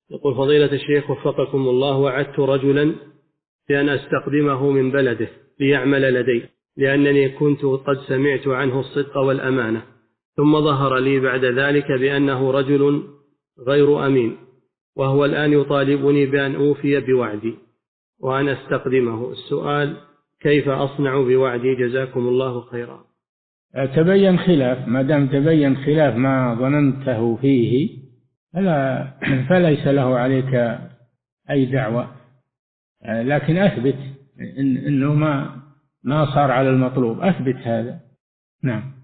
يقول فضيلة الشيخ وفقكم الله، وعدت رجلا بأن أستقدمه من بلده ليعمل لدي، لأنني كنت قد سمعت عنه الصدق والأمانة، ثم ظهر لي بعد ذلك بأنه رجل غير أمين، وهو الآن يطالبني بأن أوفي بوعدي وأن أستقدمه. السؤال كيف أصنع بوعدي؟ جزاكم الله خيرا. تبين خلاف، ما دام تبين خلاف ما ظننته فيه فليس له عليك أي دعوة، لكن أثبت إنه ما صار على المطلوب، أثبت هذا. نعم.